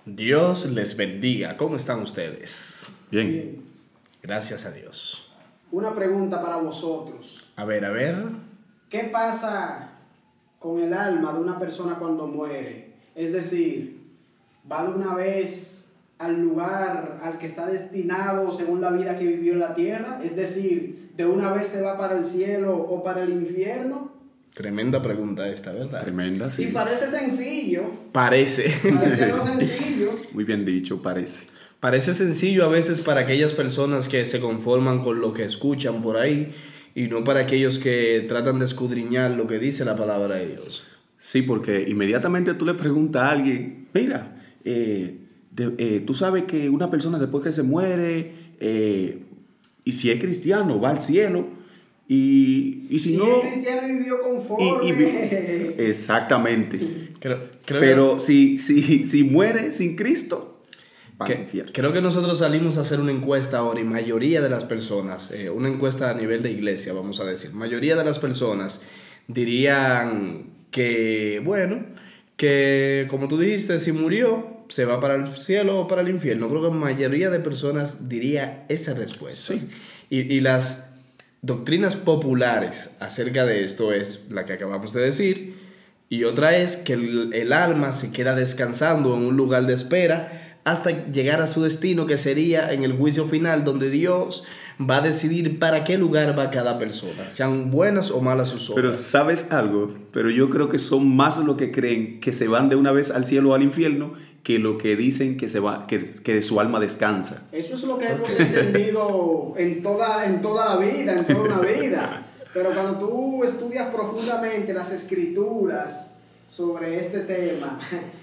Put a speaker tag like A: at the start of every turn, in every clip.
A: Dios les bendiga. ¿Cómo están ustedes?
B: Bien.
C: Bien.
A: Gracias a Dios.
C: Una pregunta para vosotros.
A: A ver.
C: ¿Qué pasa con el alma de una persona cuando muere? Es decir, ¿va de una vez al lugar al que está destinado según la vida que vivió en la tierra? Es decir, ¿de una vez se va para el cielo o para el infierno?
A: Tremenda pregunta esta, ¿verdad?
B: Tremenda, sí.
C: Y parece sencillo.
A: Parece.
C: Parece algo sencillo.
B: Muy bien dicho, parece.
A: Parece sencillo a veces para aquellas personas que se conforman con lo que escuchan por ahí y no para aquellos que tratan de escudriñar lo que dice la palabra de Dios.
B: Sí, porque inmediatamente tú le preguntas a alguien, mira, tú sabes que una persona después que se muere, y si es cristiano, va al cielo, y si no...
C: es cristiano y vivió conforme.
B: Exactamente.
A: Creo
B: si muere sin Cristo, va al infierno.
A: Creo que nosotros salimos a hacer una encuesta ahora y mayoría de las personas, una encuesta a nivel de iglesia, vamos a decir, mayoría de las personas dirían que, bueno, que como tú dijiste, si murió, se va para el cielo o para el infierno. Creo que la mayoría de personas diría esa respuesta.
B: Sí.
A: Y las doctrinas populares acerca de esto es la que acabamos de decir, y otra es que el alma se queda descansando en un lugar de espera hasta llegar a su destino, que sería en el juicio final, donde Dios va a decidir para qué lugar va cada persona, sean buenas o malas sus obras.
B: Pero ¿sabes algo? Pero yo creo que son más los que creen que se van de una vez al cielo o al infierno que lo que dicen que que su alma descansa.
C: Eso es lo que hemos entendido en toda la vida, en toda una vida. Pero cuando tú estudias profundamente las escrituras sobre este tema,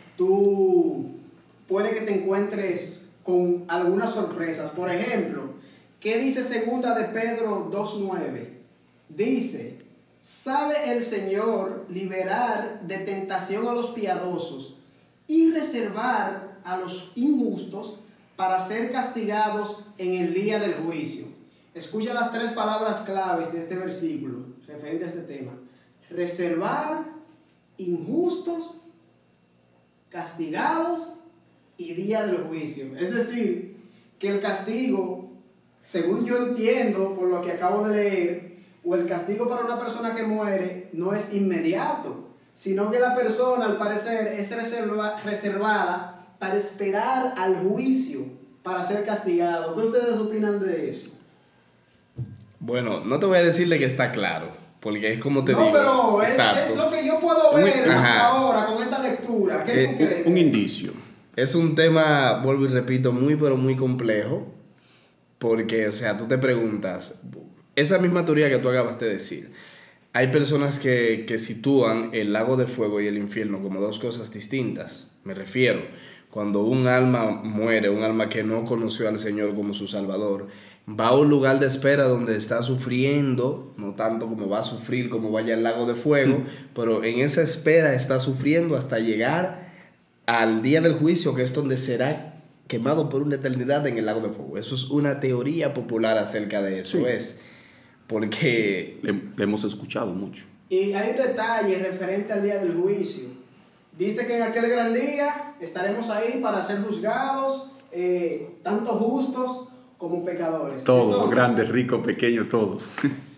C: tú puede que te encuentres con algunas sorpresas. Por ejemplo, ¿qué dice segunda de Pedro 2:9? Dice, ¿sabe el Señor liberar de tentación a los piadosos y reservar a los injustos para ser castigados en el día del juicio? Escucha las tres palabras claves de este versículo referente a este tema. Reservar, injustos, castigados y día del juicio. Es decir, que el castigo, según yo entiendo por lo que acabo de leer, o el castigo para una persona que muere no es inmediato, sino que la persona al parecer es reservada para esperar al juicio para ser castigado. ¿Qué ustedes opinan de eso?
A: Bueno, no te voy a decirle que está claro, porque es como te digo.
C: No, pero es
A: exacto.
C: lo que yo puedo ver
A: Ajá.
C: hasta ahora con esta lectura. ¿Qué tú crees?
B: Un indicio.
A: Es un tema, vuelvo y repito, muy pero muy complejo, porque, o sea, tú te preguntas, esa misma teoría que tú acabas de decir, hay personas que sitúan el lago de fuego y el infierno como dos cosas distintas. Me refiero, cuando un alma muere, un alma que no conoció al Señor como su Salvador, va a un lugar de espera donde está sufriendo, no tanto como va a sufrir como vaya al lago de fuego, pero en esa espera está sufriendo hasta llegar al día del juicio, que es donde será quemado por una eternidad en el lago de fuego. Eso es una teoría popular acerca de eso,
B: Sí.
A: es porque
B: Le hemos escuchado mucho.
C: Y hay un detalle referente al día del juicio. Dice que en aquel gran día estaremos ahí para ser juzgados, tanto justos como pecadores.
B: Todos,
C: Entonces,
B: grandes, ricos, pequeños, todos.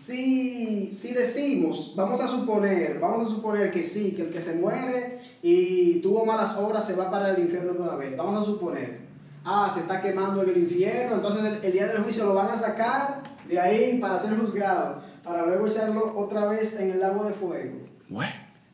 C: si decimos, vamos a suponer que sí, que el que se muere y tuvo malas obras se va para el infierno de una vez. Vamos a suponer, se está quemando en el infierno, entonces el día del juicio lo van a sacar de ahí para ser juzgado, para luego echarlo otra vez en el lago de fuego.
B: Bueno.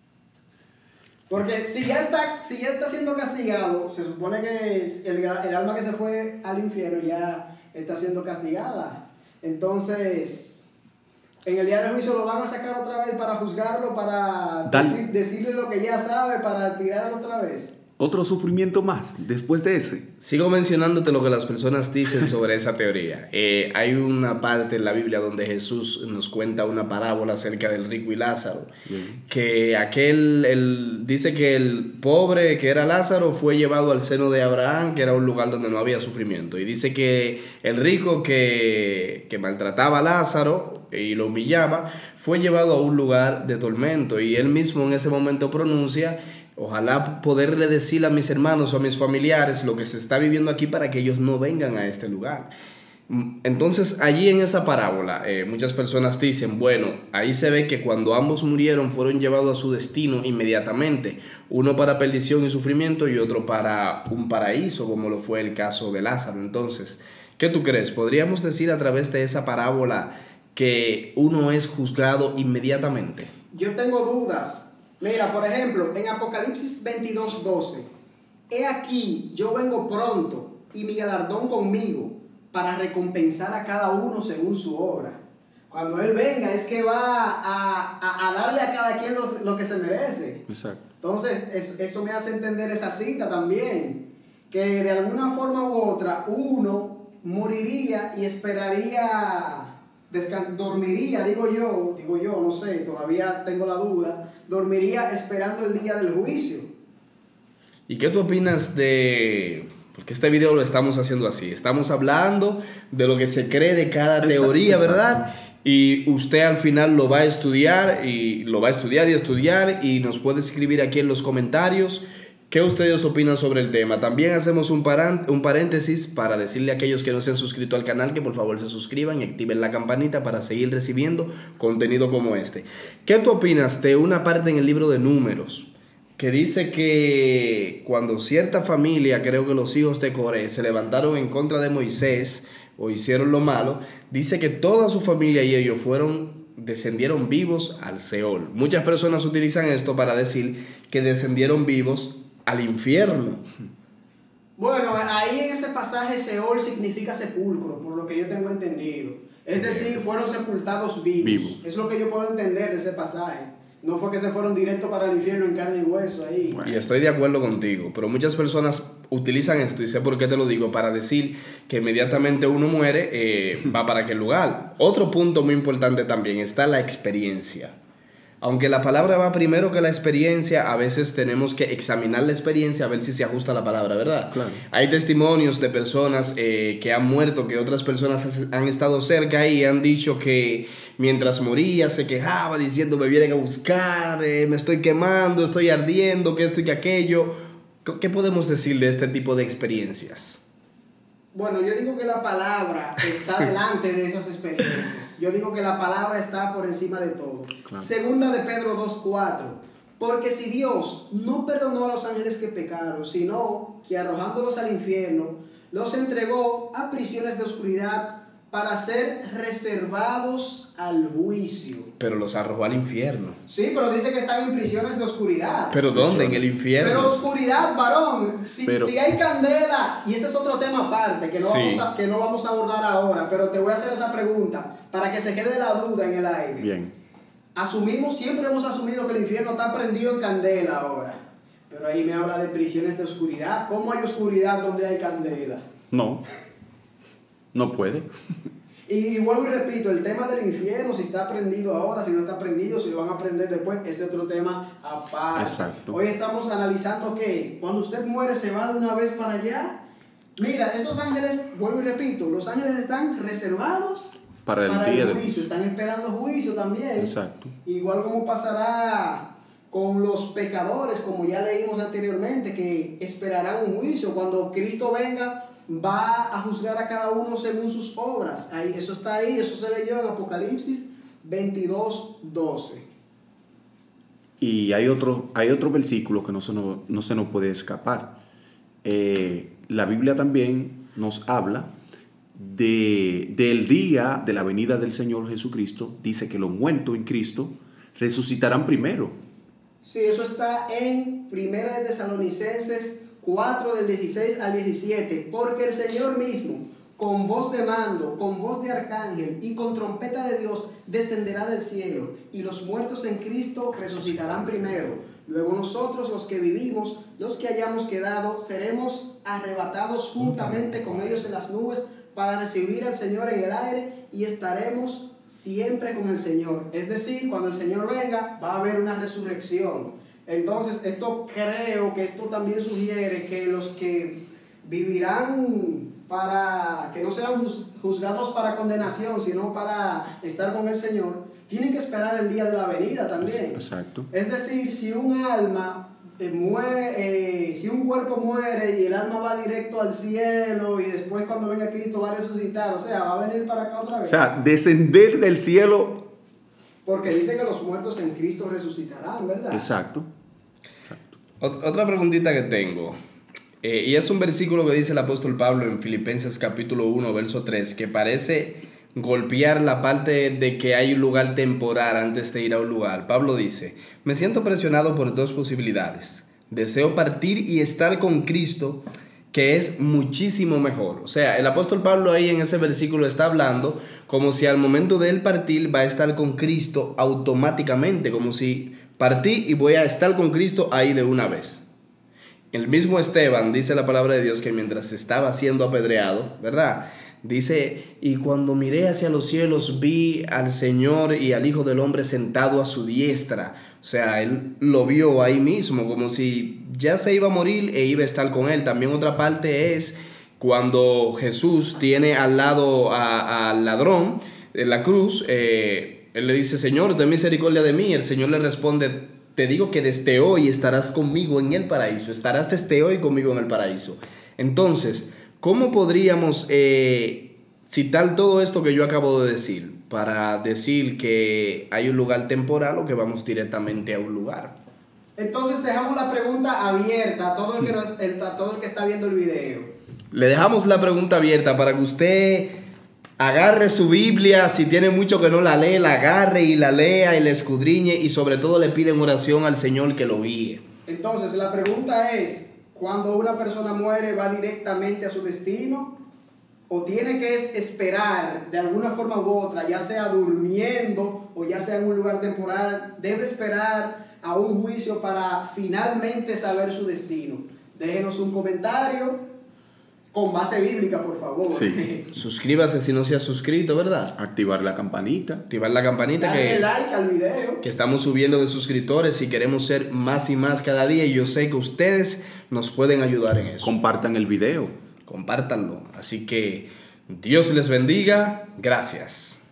C: Porque si ya está siendo castigado, se supone que el alma que se fue al infierno ya está siendo castigada. Entonces, en el día del juicio lo van a sacar otra vez para juzgarlo, para decirle lo que ya sabe, para tirarlo otra vez.
B: Otro sufrimiento más después de ese.
A: sigo mencionándote lo que las personas dicen sobre esa teoría. Hay una parte en la Biblia donde Jesús nos cuenta una parábola acerca del rico y Lázaro. Que dice que el pobre que era Lázaro fue llevado al seno de Abraham, que era un lugar donde no había sufrimiento. Y dice que el rico que maltrataba a Lázaro y lo humillaba fue llevado a un lugar de tormento. Y él mismo en ese momento pronuncia: Ojalá poderle decir a mis hermanos o a mis familiares lo que se está viviendo aquí para que ellos no vengan a este lugar. Entonces, allí en esa parábola, muchas personas dicen, bueno, ahí se ve que cuando ambos murieron fueron llevados a su destino inmediatamente, uno para perdición y sufrimiento y otro para un paraíso, como lo fue el caso de Lázaro. Entonces, ¿qué tú crees? ¿Podríamos decir a través de esa parábola que uno es juzgado inmediatamente?
C: Yo tengo dudas. Mira, por ejemplo, en Apocalipsis 22:12, he aquí, yo vengo pronto y mi galardón conmigo para recompensar a cada uno según su obra. Cuando Él venga es que va a darle a cada quien lo que se merece.
B: Exacto.
C: Entonces, eso me hace entender esa cita también, que de alguna forma u otra uno moriría y esperaría, dormiría, digo yo, no sé, todavía tengo la duda, dormiría esperando el día del juicio.
A: ¿Y qué tú opinas de...? Porque este video lo estamos haciendo así, estamos hablando de lo que se cree de cada teoría, ¿verdad? Y usted al final lo va a estudiar y estudiar y nos puede escribir aquí en los comentarios qué ustedes opinan sobre el tema. También hacemos un paréntesis para decirle a aquellos que no se han suscrito al canal que por favor se suscriban y activen la campanita para seguir recibiendo contenido como este. ¿Qué tú opinas de una parte en el libro de Números que dice que cuando cierta familia, creo que los hijos de Coré, se levantaron en contra de Moisés o hicieron lo malo, dice que toda su familia y ellos descendieron vivos al Seol? Muchas personas utilizan esto para decir que descendieron vivos al infierno.
C: Bueno, ahí en ese pasaje Seol significa sepulcro, por lo que yo tengo entendido. Es decir, fueron sepultados vivos. Es lo que yo puedo entender de ese pasaje. No fue que se fueron directo para el infierno en carne y hueso ahí.
A: Bueno. Y estoy de acuerdo contigo, pero muchas personas utilizan esto, y sé por qué te lo digo, para decir que inmediatamente uno muere, va para aquel lugar. Otro punto muy importante también está la experiencia. Aunque la palabra va primero que la experiencia, a veces tenemos que examinar la experiencia a ver si se ajusta a la palabra, ¿verdad?
B: Claro.
A: Hay testimonios de personas que han muerto, que otras personas han estado cerca y han dicho que mientras moría se quejaba diciendo me vienen a buscar, me estoy quemando, estoy ardiendo, que esto y que aquello. ¿Qué podemos decir de este tipo de experiencias?
C: Bueno, yo digo que la palabra está delante de esas experiencias. Yo digo que la palabra está por encima de todo. Claro. Segunda de Pedro 2:4. Porque si Dios no perdonó a los ángeles que pecaron, sino que arrojándolos al infierno, los entregó a prisiones de oscuridad para ser reservados al juicio.
A: Pero los arrojó al infierno.
C: Sí, pero dice que están en prisiones de oscuridad.
A: ¿Pero dónde? En el infierno.
C: Pero oscuridad, varón. Si hay candela, y ese es otro tema aparte que no vamos a abordar ahora, pero te voy a hacer esa pregunta para que se quede la duda en el aire.
B: Bien.
C: Siempre hemos asumido que el infierno está prendido en candela ahora. Pero ahí me habla de prisiones de oscuridad. ¿Cómo hay oscuridad donde hay candela?
B: No puede.
C: Y vuelvo y repito, el tema del infierno, si está prendido ahora, si no está prendido, si lo van a prender después, ese es otro tema aparte.
B: Exacto.
C: Hoy estamos analizando que cuando usted muere se va de una vez para allá. Mira, estos ángeles, vuelvo y repito, los ángeles están reservados
B: para el día del
C: juicio, están esperando juicio también.
B: Exacto.
C: Igual como pasará con los pecadores, como ya leímos anteriormente, que esperarán un juicio. Cuando Cristo venga, va a juzgar a cada uno según sus obras. Eso está ahí, eso se leyó en Apocalipsis 22:12.
B: Y hay otro versículo que no se nos puede escapar. La Biblia también nos habla del día de la venida del Señor Jesucristo. Dice que los muertos en Cristo resucitarán primero.
C: Sí, eso está en 1 de Tesalonicenses 4 del 16 al 17, porque el Señor mismo, con voz de mando, con voz de arcángel y con trompeta de Dios, descenderá del cielo, y los muertos en Cristo resucitarán primero. Luego nosotros, los que vivimos, los que hayamos quedado, seremos arrebatados juntamente con ellos en las nubes para recibir al Señor en el aire, y estaremos siempre con el Señor. Es decir, cuando el Señor venga, va a haber una resurrección. Entonces, creo que esto también sugiere que los que vivirán que no sean juzgados para condenación, sino para estar con el Señor, tienen que esperar el día de la venida también.
B: Exacto.
C: Es decir, si un alma si un cuerpo muere y el alma va directo al cielo y después cuando venga Cristo va a resucitar, o sea, va a venir para acá otra vez.
B: O sea, descender del cielo.
C: Porque dice que los muertos en Cristo resucitarán, ¿verdad?
B: Exacto.
A: Otra preguntita que tengo, y es un versículo que dice el apóstol Pablo en Filipenses capítulo 1, verso 3, que parece golpear la parte de que hay un lugar temporal antes de ir a un lugar. Pablo dice: me siento presionado por dos posibilidades. Deseo partir y estar con Cristo, que es muchísimo mejor. O sea, el apóstol Pablo ahí en ese versículo está hablando como si al momento de él partir va a estar con Cristo automáticamente, como si partí y voy a estar con Cristo ahí de una vez. El mismo Esteban, dice la palabra de Dios, que mientras estaba siendo apedreado, ¿verdad?, dice: y cuando miré hacia los cielos vi al Señor y al Hijo del Hombre sentado a su diestra. O sea, él lo vio ahí mismo, como si ya se iba a morir e iba a estar con él. También otra parte es cuando Jesús tiene al lado al ladrón en la cruz. Él le dice: Señor, ten misericordia de mí. El Señor le responde: te digo que desde hoy estarás conmigo en el paraíso. Estarás desde hoy conmigo en el paraíso. Entonces, ¿cómo podríamos citar todo esto que yo acabo de decir para decir que hay un lugar temporal o que vamos directamente a un lugar?
C: Entonces dejamos la pregunta abierta a todo el que está viendo el video.
A: Le dejamos la pregunta abierta para que usted agarre su Biblia. Si tiene mucho que no la lee, la agarre y la lea y la escudriñe, y sobre todo le pide en oración al Señor que lo guíe.
C: Entonces la pregunta es: cuando una persona muere, ¿va directamente a su destino? ¿O tiene que esperar de alguna forma u otra, ya sea durmiendo o ya sea en un lugar temporal? ¿Debe esperar a un juicio para finalmente saber su destino? Déjenos un comentario con base bíblica, por favor.
B: Sí.
A: Suscríbase si no se ha suscrito, ¿verdad?
B: Activar la campanita.
A: Activar la campanita,
C: Dale like al video.
A: que estamos subiendo de suscriptores y queremos ser más y más cada día, y yo sé que ustedes nos pueden ayudar en eso.
B: Compartan el video.
A: Compártanlo. Así que Dios les bendiga. Gracias.